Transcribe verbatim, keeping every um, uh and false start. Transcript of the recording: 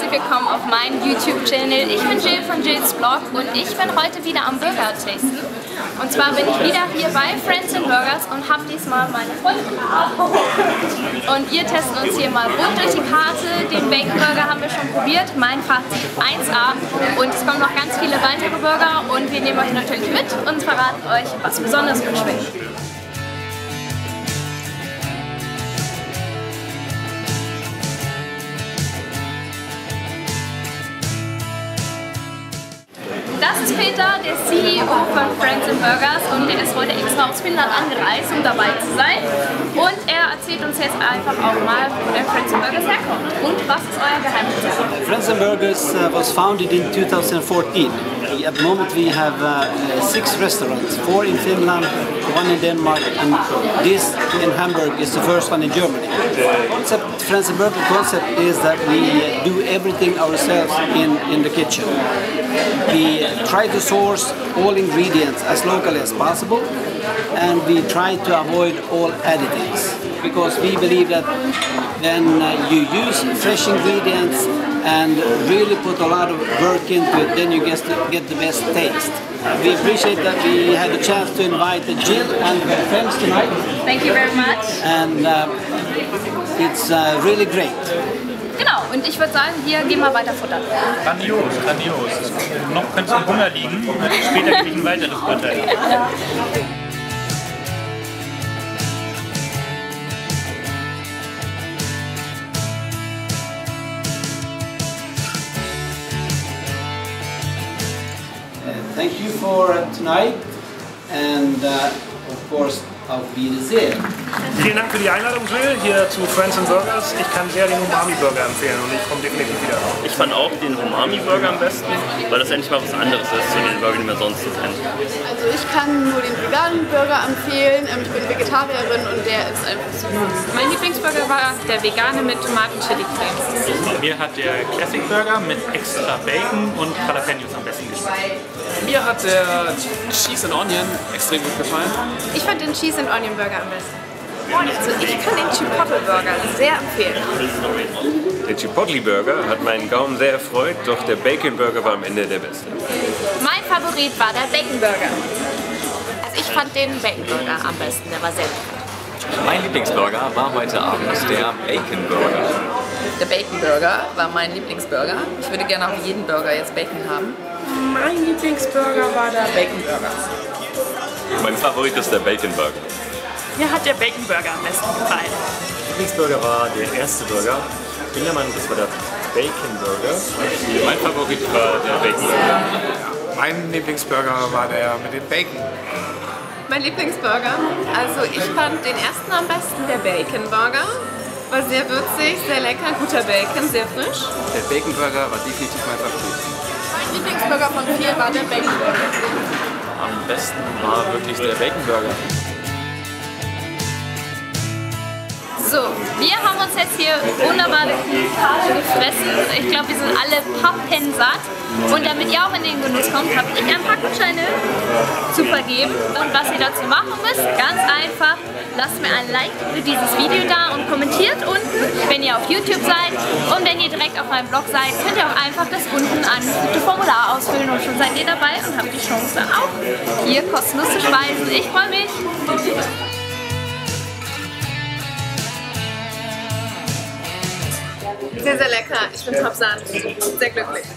herzlich willkommen auf meinem YouTube-Channel. Ich bin Jill von Jills Vlog und ich bin heute wieder am Burger tasten. Und zwar bin ich wieder hier bei Friends and Burgers und habe diesmal meine Freundin und wir testen uns hier mal rund durch die Karte. Den Bacon Burger haben wir schon probiert, mein Fazit eins A, und es kommen noch ganz viele weitere Burger und wir nehmen euch natürlich mit und verraten euch, was besonders gut schmeckt. Das ist Peter, der C E O von Friends and Burgers, und der ist heute extra aus Finnland angereist, um dabei zu sein. Und er erzählt uns jetzt einfach auch mal, wo der Friends and Burgers herkommt. Und was ist euer Geheimnis? Friends and Burgers uh, was founded in two thousand fourteen. At the moment we have uh, six restaurants, four in Finland, one in Denmark, and this in Hamburg is the first one in Germany. The concept, Friends and Burgers concept is that we do everything ourselves in, in the kitchen. We try to source all ingredients as locally as possible, and we try to avoid all additives, because we believe that when uh, you use fresh ingredients and really put a lot of work into it, then you get the, get the best taste. We appreciate that we had a chance to invite Jill and her friends tonight. Thank you very much. And uh, it's uh, really great. Genau, und ich würde sagen, wir gehen mal weiter futtern. Grandios, grandios. Noch könnte es im Hunger liegen, später gebe ich ein weiteres Urteil. Thank you for tonight, and uh, of course auf Wiedersehen. Vielen Dank für die Einladung, Jill, hier zu Friends and Burgers. Ich kann sehr den Umami Burger empfehlen und ich komme definitiv wieder. Ich fand auch den Umami Burger am besten, weil das endlich mal was anderes ist zu den Burgern, die man sonst so kennt. Also ich kann nur den veganen Burger empfehlen. Ich bin Vegetarierin und der ist einfach super. Mein Lieblingsburger war der vegane mit Tomaten-Chili-Creme. Mir hat der Classic Burger mit extra Bacon und Jalapenos am besten geschmeckt. Mir hat der Cheese and Onion extrem gut gefallen. Ich fand den Cheese and Onion Burger am besten. Also ich kann den Chipotle Burger sehr empfehlen. Der Chipotle Burger hat meinen Gaumen sehr erfreut, doch der Bacon Burger war am Ende der beste. Mein Favorit war der Bacon Burger. Also ich fand den Bacon Burger am besten, der war sehr gut. Mein Lieblingsburger war heute Abend der Bacon Burger. Der Bacon Burger war mein Lieblingsburger. Ich würde gerne auf jeden Burger jetzt Bacon haben. Mein Lieblingsburger war der Bacon Burger. Mein Favorit ist der Bacon Burger. Mir hat der Bacon Burger am besten gefallen. Mein Lieblingsburger war der erste Burger. Ich bin der Meinung, das war der Bacon Burger. Mein Favorit war der Bacon Burger. Mein Lieblingsburger war der mit dem Bacon. Mein Lieblingsburger? Also ich fand den ersten am besten, der Bacon Burger. War sehr würzig, sehr lecker, guter Bacon, sehr frisch. Der Bacon Burger war definitiv mein Favorit. Mein Lieblingsburger von vier war der Bacon Burger. Am besten war wirklich der Bacon Burger. So, wir haben uns jetzt hier wunderbar die Karte gefressen. Ich glaube, wir sind alle pappensatt. Und damit ihr auch in den Genuss kommt, habe ich ein paar Gutscheine zu vergeben. Und was ihr dazu machen müsst, ganz einfach, lasst mir ein Like für dieses Video da und kommentiert unten, wenn ihr auf YouTube seid. Und wenn ihr direkt auf meinem Blog seid, könnt ihr auch einfach das unten angefügte Formular ausfüllen und schon seid ihr dabei und habt die Chance dann auch hier kostenlos zu speisen. Ich freue mich! Sehr, sehr lecker. Ich bin top satt. Sehr glücklich.